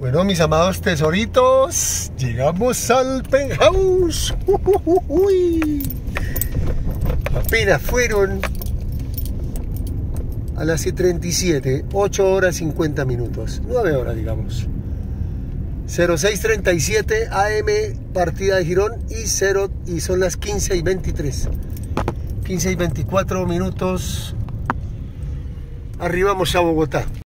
Bueno, mis amados tesoritos, llegamos al penthouse. Apenas fueron a las 37, 8 horas 50 minutos, 9 horas digamos. 06:37 AM, partida de Girón, y son las 15:23. 15:24 minutos. Arribamos a Bogotá.